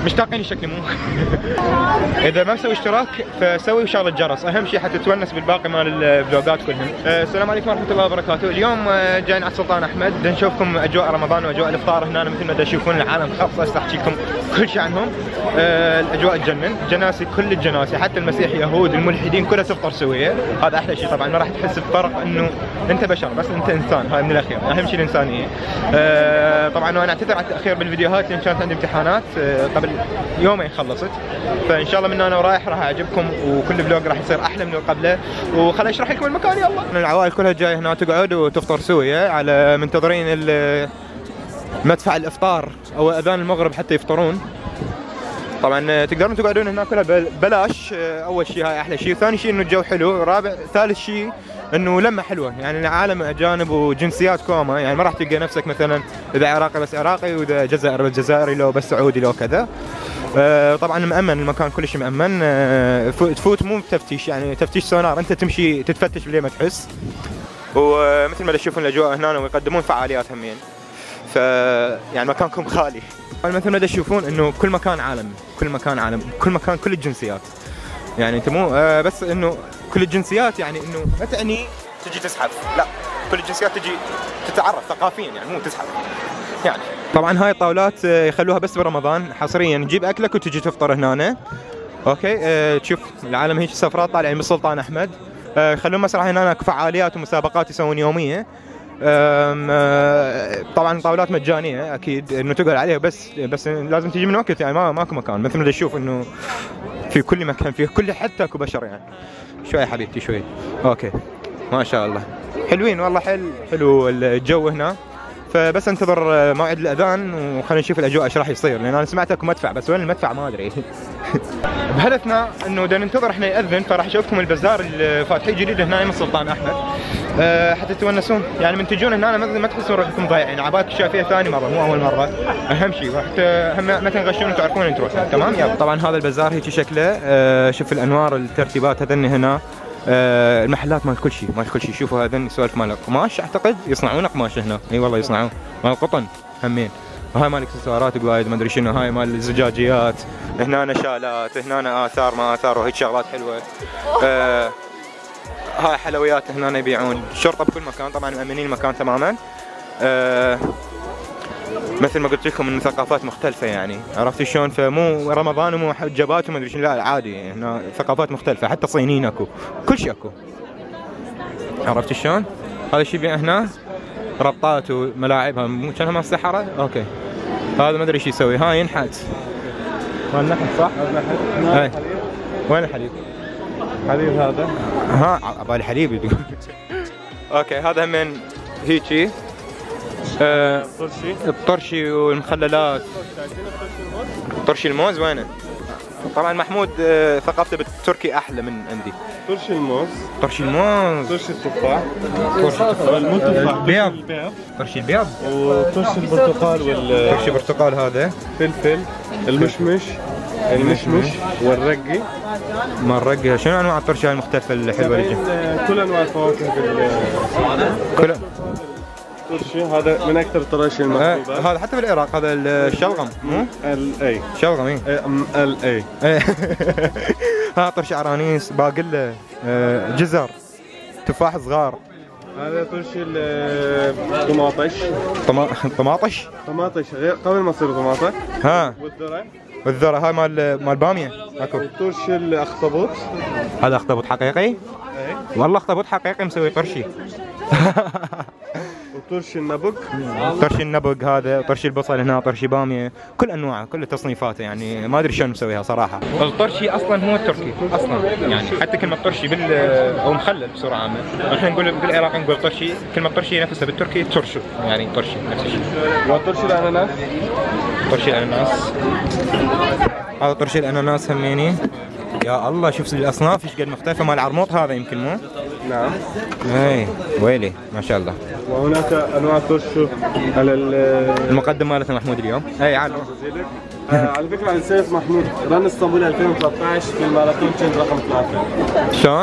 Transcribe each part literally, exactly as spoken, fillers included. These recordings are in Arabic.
مشتاقين شكلي مو؟ اذا ما مسوي اشتراك فسوي وشغل الجرس، اهم شيء حتى تتونس بالباقي مال الفلوجات كلهم. أه السلام عليكم ورحمه الله وبركاته. اليوم جايين على السلطان احمد، بدنا نشوفكم اجواء رمضان واجواء الافطار هنا مثل ما تشوفون. العالم خاص احكي لكم كل شيء عنهم. أه الاجواء تجنن، جناسي كل الجناسي حتى المسيح يهود الملحدين كلها تفطر سويه، هذا احلى شيء. طبعا ما راح تحس بفرق انه انت بشر بس انت انسان، هاي من الاخير اهم شيء الانسانيه. أه طبعا وانا اعتذر على التاخير بالفيديوهات لان كانت عندي امتحانات أه قبل يومين خلصت، فان شاء الله من هنا ورايح راح اعجبكم وكل فلوج راح يصير احلى من اللي قبله. وخليني اشرح لكم المكان يلا. العوائل كلها جايه هنا تقعد وتفطر سويه على منتظرين مدفع الافطار او اذان المغرب حتى يفطرون. طبعا تقدرون تقعدون هنا كلها ببلاش. اول شيء هاي احلى شيء، ثاني شيء انه الجو حلو، رابع ثالث شيء انه لمه حلوه، يعني عالم اجانب وجنسيات كومه، يعني ما راح تلقى نفسك مثلا اذا عراقي بس عراقي واذا جزائري بس جزائري لو بس سعودي لو كذا. آه طبعا مأمن المكان كلش مأمن. آه تفوت مو بتفتيش، يعني تفتيش سونار، انت تمشي تتفتش بلي ما تحس. ومثل ما تشوفون الاجواء هنا ويقدمون فعاليات همين، ف يعني مكانكم خالي. مثل ما تشوفون انه كل مكان عالم، كل مكان عالم، كل مكان كل الجنسيات، يعني انت مو آه بس انه كل الجنسيات، يعني انه ما تعني تجي تزحف، لا كل الجنسيات تجي تتعرف ثقافيا، يعني مو تزحف يعني. طبعا هاي الطاولات يخلوها بس برمضان حصريا، تجيب اكلك وتجي تفطر هنا. اوكي أه تشوف العالم هيك سفرات طالعين من السلطان احمد. أه يخلون مسرح هنا فعاليات ومسابقات يسوون يوميه. أه طبعا طاولات مجانيه اكيد انه تقعد عليها، بس بس لازم تجي من وقت، يعني ما ماكو مكان مثل ما تشوف انه في كل مكان، فيه كل حتى اكو بشر يعني. شوي حبيبتي شوي. اوكي ما شاء الله حلوين والله، حلو حلو الجو هنا. فبس انتظر موعد الاذان وخلينا نشوف الاجواء ايش راح يصير، لان انا سمعت اكو مدفع بس وين المدفع ما ادري. بهدفنا انه بدنا ننتظر احنا ياذن، فراح اشوفكم البزار اللي فاتحين جديد هنا من السلطان احمد. أه حتى تتونسون، يعني من تجون هنا ما تحسون روحكم ضايعين، عبالك شايفيها ثاني مره مو اول مره. اهم شيء وحتى ما تنغشون وتعرفون وين تروحون. تمام يلا. طبعا هذا البزار هيك شكله. أه شوف الانوار الترتيبات هذن هنا. أه المحلات مال كل شيء، مال كل شيء. شوفوا هذن سوالف مال قماش، اعتقد يصنعون قماش هنا. اي والله يصنعون مال قطن همين. وهاي مال اكسسوارات قوايد ما ادري شنو، هاي مال الزجاجيات، هنا شالات، هنا اثار ما اثار وهيك شغلات حلوه. أه هاي حلويات هنا يبيعون، شرطه بكل مكان طبعا مأمنين المكان تماما. أه مثل ما قلت لكم انه ثقافات مختلفه، يعني عرفتوا شلون؟ فمو رمضان ومو حجابات وما ادري شنو، لا عادي هنا ثقافات مختلفه، حتى صينيين اكو، كل شيء اكو. عرفتوا شلون؟ هذا الشيء يبيع هنا ربطات وملاعب، مو كانها مال السحره؟ اوكي. هذا ما ادري ايش يسوي، هاي ينحت. هذا النحت صح؟ هذا النحت. هاي وين الحليب؟ حليب هذا؟ ها عبالي حليب. اوكي هذا من هيجي آه الطرشي، الطرشي والمخللات. طرشي الموز وينه؟ طبعا محمود آه ثقافته بالتركي احلى من عندي. طرشي الموز، طرشي الموز، طرشي التفاح، طرشي التفاح، مو التفاح، البيض، طرشي البيض، وطرشي البرتقال وال طرشي برتقال هذا، فلفل، المشمش، المشمش والرقي. ما الرقي، شنو انواع الطرشي هاي المختلفه الحلوه اللي كل انواع الفواكه بال كل طرشي هذا من اكثر الطراشي المحبوبه. آه هذا حتى بالعراق هذا الشلغم مو؟ ال اي شلغم اي ال اي. ها طرشي عرانيس، باقله، آه جزر، تفاح صغار. هذا طرشي الطماطش. طماطش؟ طماطش غير قبل ما تصير طماطة. ها والذرة. والذرة هاي مال مال بامية اكو. طرشي الاخطبوط. هذا اخطبوط حقيقي؟ اي والله اخطبوط حقيقي مسوي طرشي. وطرشي النبق. طرشي النبق هذا، طرشي البصل هنا، طرشي باميه، كل انواعه كل تصنيفاته، يعني ما ادري شلون مسويها صراحه. الطرشي اصلا هو التركي اصلا، يعني حتى كلمه طرشي بال او مخلل بصوره عامه، احنا نقول بالعراق نقول طرشي، كلمه طرشي نفسها بالتركي ترشو، يعني طرشي نفس الشيء. وطرشي الاناناس. طرشي الاناناس هذا طرشي الاناناس هميني. يا الله شوف الاصناف ايش قد مختلفه، مال عرموط هذا يمكن مو؟ نعم. اي ويلي ما شاء الله. وهناك انواع طرشو على المقدم مالتنا محمود اليوم. اي عاد. آه على فكره عن سيف محمود رن اسطنبول ألفين وثلاثة عشر في الماراثون كان رقم ثلاثة. شلون؟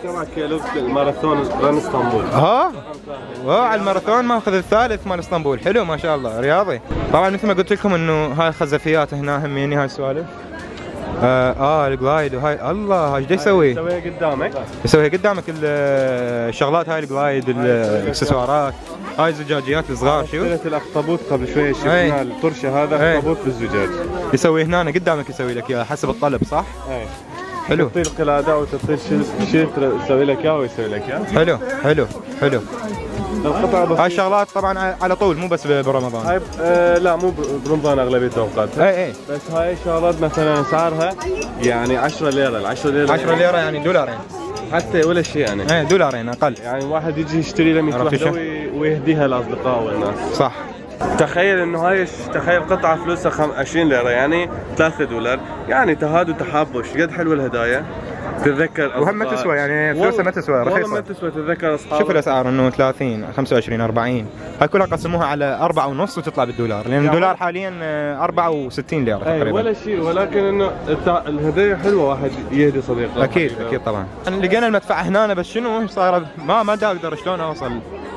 سبعة كيلو الماراثون رن اسطنبول. ها؟ اه على الماراثون ماخذ الثالث مال اسطنبول، حلو ما شاء الله رياضي. طبعا مثل ما قلت لكم انه هاي الخزفيات هنا هميني هاي السوالف. اه, آه الجلايد وهاي الله ايش يسوي؟ يسويها قدامك يسويها قدامك الشغلات هاي الجلايد الاكسسوارات هاي الزجاجيات الصغار شوف. قلت الاخطبوط قبل شوي شفنا الطرشه هذا اخطبوط بالزجاج. يسوي هنا قدامك يسوي لك اياها حسب الطلب صح؟ اي حلو. تعطيه القلاده وتعطيه شيء يسوي لك اياه ويسوي لك اياه. حلو حلو حلو. القطعه بسيطه. هاي الشغلات طبعا على طول مو بس برمضان. هاي آه لا مو برمضان اغلبيه اوقاتها. اي اي بس هاي الشغلات مثلا اسعارها يعني عشرة ليره، ال عشرة ليره عشرة ليره يعني دولارين حتى ولا شيء يعني. ايه دولارين اقل. يعني واحد يجي يشتري له مية وحده ويهديها لاصدقائه والناس. صح. تخيل انه هاي تخيل قطعه فلوسها عشرين ليره يعني ثلاثة دولار، يعني تهاد وتحابوا قد حلوه الهدايا. تتذكر وهم ما تسوى يعني فلوسها ما تسوى رخيصه. والله ما تسوى. تتذكر اصحابك شوف الاسعار انه ثلاثين خمسة وعشرين أربعين هاي كلها قسموها على أربعة ونص وتطلع بالدولار، لان الدولار حاليا أربعة وستين ليره تقريبا. ولا شيء، ولكن انه الهدايا حلوه واحد يهدي صديقه. اكيد اكيد طبعا. لقينا المدفع هنا بس شنو صايره ما ما دا اقدر شلون اوصل.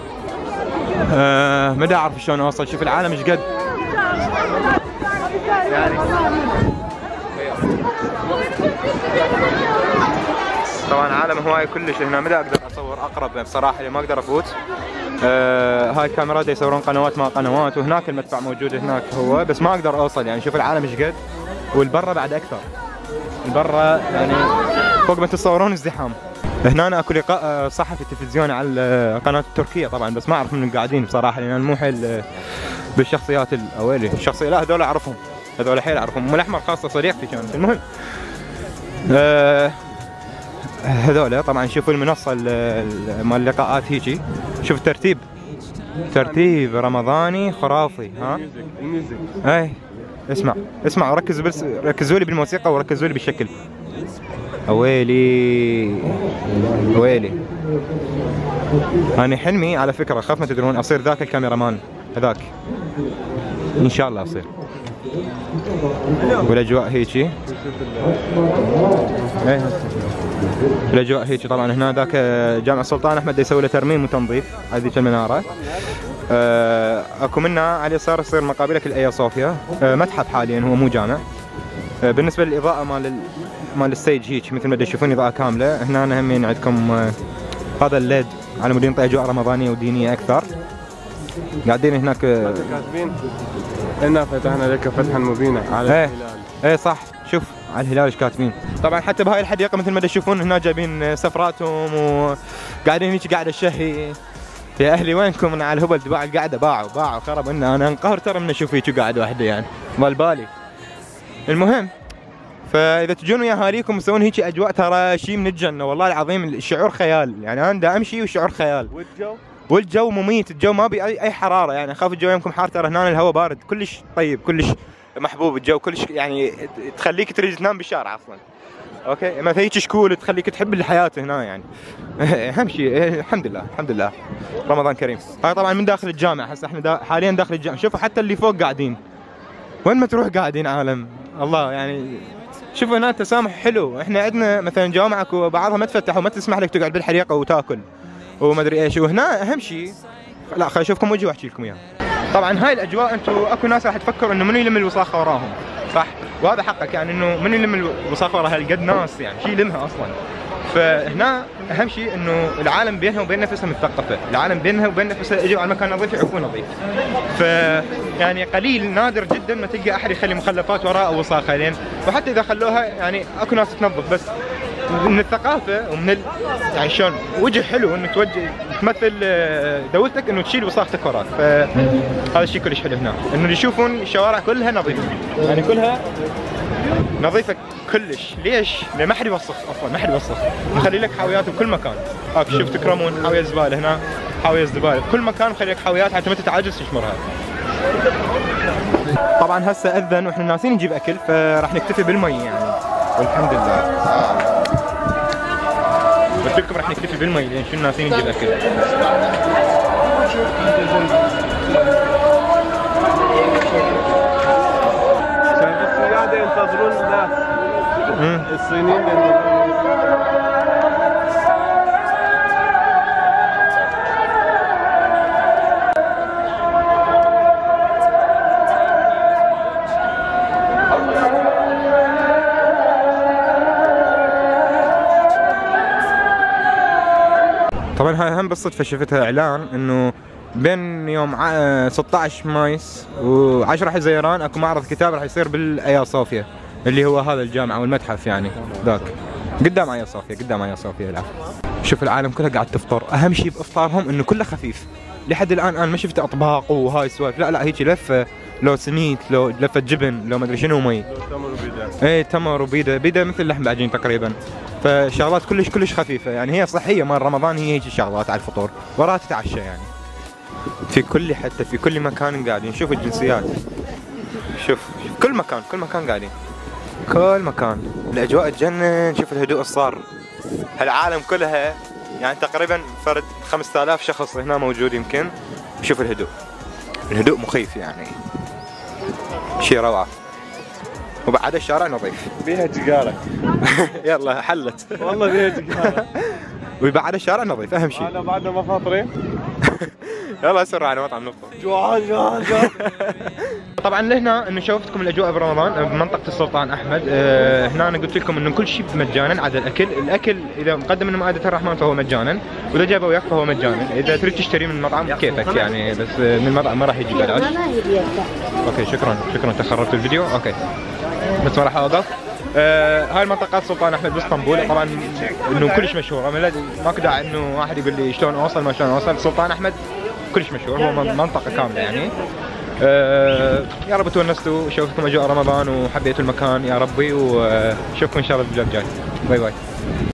آه ما دا اعرف شلون اوصل. شوف العالم ايش قد يعني. طبعا عالم هواي كلش هنا ما اقدر اصور اقرب بصراحه اللي ما اقدر افوت. آه هاي الكاميرات يصورون قنوات ما قنوات، وهناك المدفع موجود هناك هو بس ما اقدر اوصل يعني. شوف العالم ايش قد، والبرة بعد اكثر. البرة يعني فوق ما تتصورون ازدحام. هنا أنا اكو لقاء صحفي تلفزيوني على القناه التركيه طبعا، بس ما اعرف من قاعدين بصراحه لان مو حيل بالشخصيات الاولي. الشخصيه لا هذول اعرفهم، هذول حيل اعرفهم. ام الاحمر خاصه صديقتي كانت. المهم آه هذول طبعا شوفوا المنصه مال اللقاءات هيجي. شوف الترتيب، ترتيب رمضاني خرافي. ها الميوزك اي اسمع اسمع وركزوا بس ركزوا لي بالموسيقى وركزوا لي بالشكل. اويلي اويلي انا حلمي على فكره خاف ما تدرون اصير ذاك الكاميرامان هذاك ان شاء الله اصير. والاجواء هيجي ايه الاجواء هيك طبعا. هنا ذاك جامع السلطان احمد يسوي له ترميم وتنظيف هذيك المناره. اكو منها على اليسار يصير مقابلك الايا صوفيا. متحف حاليا هو مو جامع. بالنسبه للاضاءه مال مال الستيج هيك مثل ما تشوفون اضاءه كامله. هنا همين عندكم هذا الليد على مود ينطي اجواء رمضانيه ودينيه اكثر. قاعدين هناك كاتبين انا فتحنا لك فتحا مبينا على ايه الهلال. ايه صح. شوف على الهلال ايش كاتبين. طبعا حتى بهاي الحديقه مثل ما تشوفون هنا جايبين سفراتهم وقاعدين هيك قاعده الشهي. يا اهلي وينكم؟ من على الهبل تباع القعده باعوا باعوا خرب. ان انا انقهر ترى من اشوف هيك قاعده واحده يعني مال بالي. المهم فاذا تجون ويا اهاليكم تسوون هيك اجواء ترى شيء من الجنه والله العظيم. الشعور خيال يعني. انا دا امشي والشعور خيال. والجو والجو مميت. الجو ما بي اي اي حراره يعني. اخاف الجو يمكم حار ترى. هنا الهواء بارد كلش طيب كلش محبوب. الجو كلش يعني تخليك تريد تنام بالشارع اصلا. اوكي مثلا هيك شكول تخليك تحب الحياه هنا يعني. اهم شيء الحمد لله الحمد لله رمضان كريم. هاي طبعا من داخل الجامع. هسه احنا دا حاليا داخل الجامع. شوفوا حتى اللي فوق قاعدين وين ما تروح قاعدين عالم الله يعني. شوفوا هنا التسامح حلو. احنا عندنا مثلا جوامعك وبعضها ما تفتح وما تسمح لك تقعد بالحريقه وتاكل وما ادري ايش. وهنا اهم شيء لا خليني اشوفكم وجهي واحكي لكم اياها. طبعا هاي الاجواء انتم اكو ناس راح تفكروا انه منو يلم الوساخه وراهم صح؟ وهذا حقك يعني انه منو يلم الوساخه ورا هالقد ناس يعني شيء يلمها اصلا. فهنا اهم شيء انه العالم بينها وبين نفسها متثقفه، العالم بينها وبين نفسها يجوا على مكان نظيف يعرفون نظيف. ف يعني قليل نادر جدا ما تلقى احد يخلي مخلفات وراء او وساخه لين، وحتى اذا خلوها يعني اكو ناس تنظف. بس من الثقافه ومن ال... يعني شلون وجه حلو انه توجه تمثل دولتك انه تشيل وساختك وراك. فهذا الشيء كلش حلو هنا انه اللي يشوفون الشوارع كلها نظيفه يعني كلها نظيفه كلش. ليش؟ لان ما حد يوسخ اصلا ما حد يوسخ. مخلي لك حاويات بكل مكان. هاك شوف تكرمون حاويه زباله هنا حاويه زباله بكل مكان. مخلي لك حاويات حتى ما تتعجز تشمرها. طبعا هسه اذن واحنا ناسين نجيب اكل فراح نكتفي بالمي يعني والحمد لله. قلت لكم راح نكتفي بالمي لان شو ناسين نجيب اكل. قاعدة ينتظرون الناس الصينيين. طبعا هاي هم بالصدفه شفتها اعلان انه بين يوم ع- ستة عشر مايس و10 حزيران اكو معرض كتاب راح يصير بالايا صوفيا، اللي هو هذا الجامعه والمتحف يعني ذاك قدام ايا صوفيا، قدام ايا صوفيا العفو. شوف العالم كلها قاعد تفطر، اهم شيء بافطارهم انه كله خفيف. لحد الان انا ما شفت اطباق وهاي السوالف، لا لا هيك لفه، لو سميت، لو لفه جبن، لو ما ادري شنو مي. تمر وبيدا. ايه تمر وبيدا، بيدا مثل لحم بعجين تقريبا. فشغلات كلش كلش خفيفه يعني، هي صحيه مال رمضان، هي هيك الشغلات على الفطور، وراها تتعشى يعني. في كل حته في كل مكان قاعدين، شوف الجنسيات، شوف شوف كل مكان كل مكان قاعدين، كل مكان الاجواء تجنن. شوف الهدوء الصار، هالعالم كلها يعني تقريبا فرد خمسة آلاف شخص هنا موجود يمكن. شوف الهدوء، الهدوء مخيف يعني، شيء روعه. وبعد الشارع نظيف بيها جقالة. يلا حلت والله بيها جقالة. وبعد الشارع نظيف اهم شيء. انا بعدنا ما فاطرين. يلا اسرع على مطعم نفطر. جوعان جوعان جوعان. طبعا لهنا انه شوفتكم الاجواء برمضان بمنطقه السلطان احمد. أه هنا انا قلت لكم انه كل شيء مجانا عدا الاكل، الاكل اذا مقدم من مائده الرحمن فهو مجانا، واذا جابه وياك فهو مجانا، اذا تريد تشتري من المطعم كيفك يعني، بس من المطعم ما راح يجي بلاش. اوكي شكرا شكرا تخربت الفيديو. اوكي بس ما راح اوقف. آه هاي المنطقة السلطان احمد باسطنبول، طبعا انه كلش مشهورة، ماكو داعي انه واحد يقول لي شلون اوصل ما شلون اوصل. السلطان احمد كلش مشهور، هو منطقة كاملة يعني. آه يا رب تونستوا، شوفتكم اجواء رمضان وحبيتوا المكان يا ربي، وشوفكم ان شاء الله بالفيديو الجاي. باي باي.